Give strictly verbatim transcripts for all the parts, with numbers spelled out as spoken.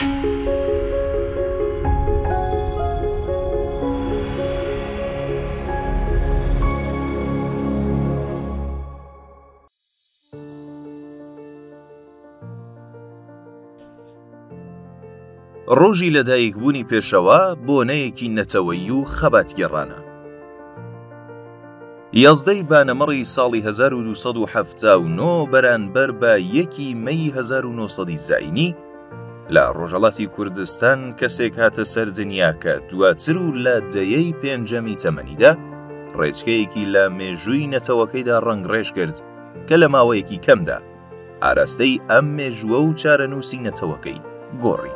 ڕۆژی لەدایکبوونی پێشەوە بۆنەیەکی نەتەوەیی و خەباتگێڕانە. یازدەی بانەمەڕی ساڵی هەزار و دووسەد و حەڤتا و نۆ بەرامبەر بە یەکی مەی هەزار و نۆسەدی زاینی لە ڕۆژهەڵاتی کوردستان کەسێک هاتە سەر دنیا کە دواتر و لە دەیەی پێنجەمی تەمەنیدا ڕێچکەیەکی لە مێژووی نەتەوەکەیدا ڕەنگڕێژ کرد کە لە ماوەیەکی کەمدا ئاراستەی ئەم مێژووە و چارەنووسی نەتەوەکەی گۆڕی.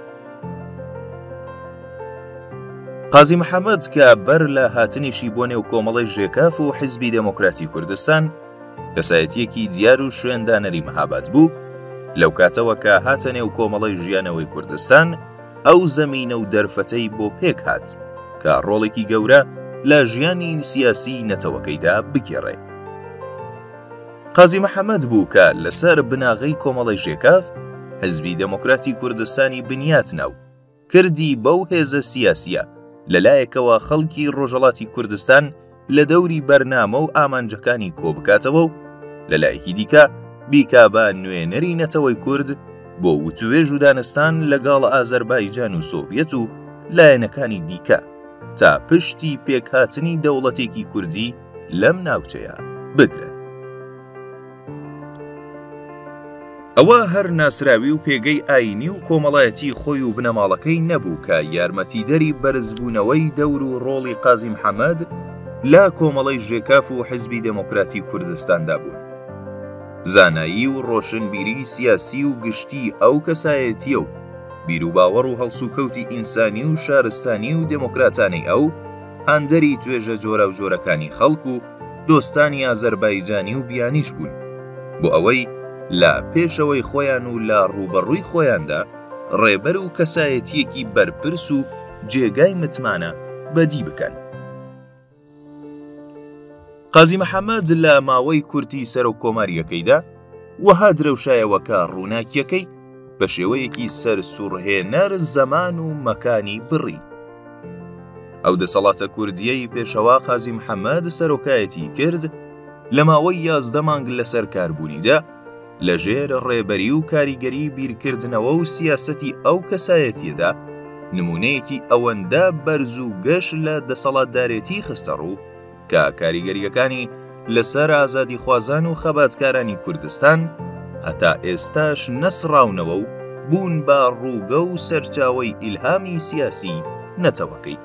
قازی محەممەد کە بەر لە هاتنیشی بۆ نێو کۆمەڵی ژێکاف و حیزبی دموکراتی کوردستان کەسایەتیەکی دیار و شوێندانەری مەهاباد بوو، لەو کاتەوە کە هاتە نێو کۆمەڵی ژیانەوەی کوردستان ئەو زەمینە و دەرفەتەی بۆ پێک هات کە ڕۆڵێکی گەورە لە ژیانی سیاسی نەتەوەکەیدا بگێڕێ. قازی محەممەد بوو کە لەسەر بناغەی کۆمەڵی ژێکاف حیزبی دموکراتی کوردستانی بنیاتنە و کردی بەو هێزە سیاسیە لەلایەکەوە خەڵکی ڕۆژهەڵاتی کوردستان لە دەوری بەرنامە و ئامانجەکانی کۆ بکاتەوە و لەلایەکی دیکە بیکا بە نوێنەری نەتەوەی کورد بۆ وتوێژ و دانستان لەگەڵ ئازەربایجان و سۆڤیەت و لایەنەکانی دیکە تا پشتی پێکهاتنی دەوڵەتێکی کوردی لەم ناوچەیە بگرن. ئەوە هەر ناسراوی و پێگەی ئاینی و کۆمەڵایەتی خۆی و بنەماڵەکەی نەبوو کە یارمەتیدەری بەرزبوونەوەی دەور و ڕۆڵی قازی محەممەد لە کۆمەڵی ژێکاف و حیزبی دموکراتی کوردستاندا بوون. زانایی و ڕۆشنبیری سیاسی و گشتی ئەو کەسایەتیە و بیرروباوەڕ و هەڵسوکەوتی ئینسانی و شارستانی و دموکراتانەی ئەو هەندەری توێژە جۆرە و جۆرەکانی خەڵک و دۆستانی ئازەربایجانی و بیانیش بوون بۆ ئەوەی لە پێشەوەی خۆیان و لە ڕوبەڕووی خۆیاندا ڕێبەر و کەسایەتیەکی بەرپرس و جێگای متمانە بەدی بکەن. قازی محەممەد لە ماوەی کورتی سەر و کۆماریەکەیدا وەها درەوشایەوە کە ڕووناکیەکەی بە شێوەیەکی سەر سوڕهێنەر زەمان و مەکانی بڕی. ئەو دەسەڵاتە کوردیەی پێشەوا قازی محەممەد سەرۆکایەتی کرد لە ماوەی یازدە مانگ لەسەر کاربوونیدا لەژێر ڕێبەری و کاریگەری بیرکردنەوە و سیاسەتی ئەو کەسایەتیەدا نمونەیەکی ئەوەندە بەرز و گەش لە دەسەڵاتدارێتی خستە ڕوو کە کاریگەریەکانی لەسەر ئازادی خوازان و خەباتکارانی کوردستان هەتا ئێستاش نەسڕاونەوە و بوون بە ڕووگە و سەرچاوەی ئیلهامی سیاسی نەتەوەکەی.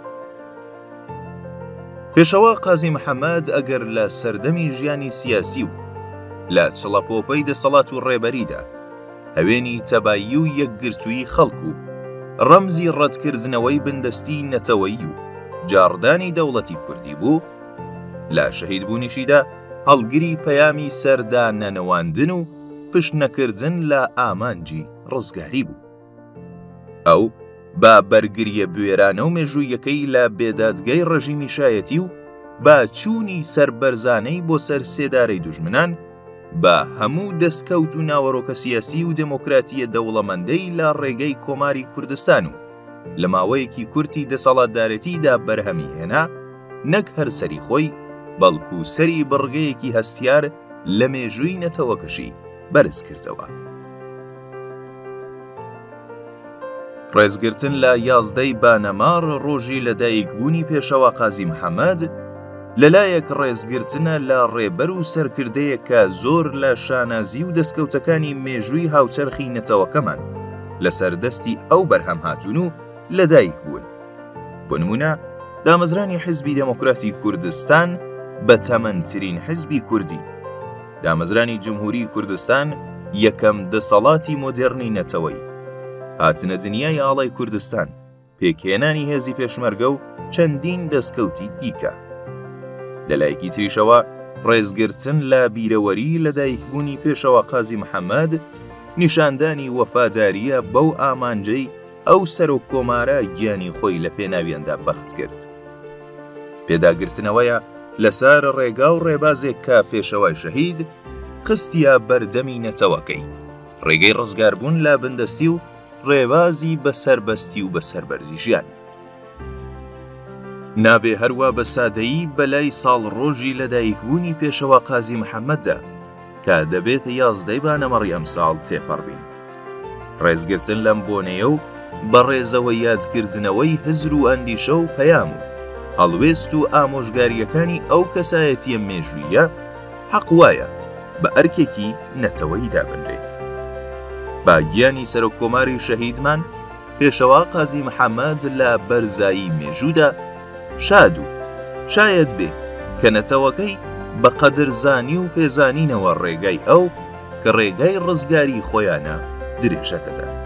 پێشەوا قازی محەممەد ئەگەر لە سەردەمی ژیانی سیاسی و لە چڵەپۆپەی دەسەڵات و ڕێبەریدا هەوێنی تەبایی و یەکگرتووی خەڵک و ڕەمزی ڕەتکردنەوەی بندەستی نەتەوەیی و جاڕدانی دەوڵەتی کوردی بوو، لە شەهیدبوونیشیدا هەڵگری پەیامی سەردانەنەواندن و پشتنەکردن لە ئامانجی ڕزگاری بوو. ئەو با بەرگریە بوێرانە و مێژوویەکەی لە بێدادگای ڕەژیمی شایەتی و با چوونی سەربەرزانەی بۆ سەر سێدارەی دوژمنان بە هەموو دەستکەوت و ناوەڕۆکە سیاسی و دموکراتیە دەوڵەمەندەی لە ڕێگەی کۆماری کوردستان و لە ماوەیەکی کورتی دەسەڵاتدارەتیدا بەرهەمی هێنا، نەک هەر سەری خۆی بەڵکو سەری بڕگەیەکی هەستیار لە مێژووی نەتەوەکەشی بەرز کردەوە. ڕێزگرتن لە یازدەی بانەماڕ ڕۆژی لەدایکبوونی پێشەوا قازی محەممەد لەلایەک ڕێزگرتنە لە ڕێبەر و سەرکردەیە کە زۆر لە شانازی و دەستکەوتەکانی مێژووی هاوچەرخی نەتەوەکەمان لەسەر دەستی ئەو بەرهەم هاتوون و لەدایک بوون. بۆ نمونە دامەزرانی حیزبی دموکراتی کوردستان بە تەمەنترین حیزبی کوردی، دامەزرانی جمهوری کوردستان یەکەم دەسەڵاتی مۆدێرنی نەتەوەی، هاتنە دنیای ئاڵای کوردستان، پێکهێنانی هێزی پێشمەرگە و چەندین دەستکەوتی دیکە. لەلایەکی تریشەوە ڕێزگرتن لە بیرەوەری لەدایکبوونی پێشەوا قازی محەممەد نیشاندانی وەفاداریە بەو ئامانجەی ئەو سەرۆک کۆمارە گیانی خۆی لە پێناویاندا بەخت کرد. پێداگرتنەوەیە لەسەر ڕێگا و ڕێبازێک کە پێشەوای شەهید خستیە بەردەمی نەتەوەکەی، ڕێگەی ڕزگاربوون لە بندەستی و ڕێبازی بەسەربەستی و بەسەربەرزی ژیان. نابێ هەروە بە سادەیی بەلای ساڵ ڕۆژی لەدایکبوونی پێشەوا قازی محەممەددا کە دەبێتە یازدەی بانەمەڕی ئەم ساڵ تێپەڕبین. ڕێزگرتن لەم بۆنەیە و بەڕێزەوە یادکردنەوەی هزر و ئەندیشە و پەیام و هەڵوێست و ئامۆژگاریەکانی ئەو کەسایەتیە مێژوویە حەق وایە بە ئەرکێکی نەتەوەی دابنرێ. با گیانی سەرۆککۆماری شەهیدمان پێشەوا قازی محەممەد لە بەرزایی مێژوودا شاد و شاید بێ کە نەتەوەکەی بە قەدرزانی و پێزانینەوە ڕێگای ئەو کە ڕێگای ڕزگاری خۆیانە درێژەتەدا.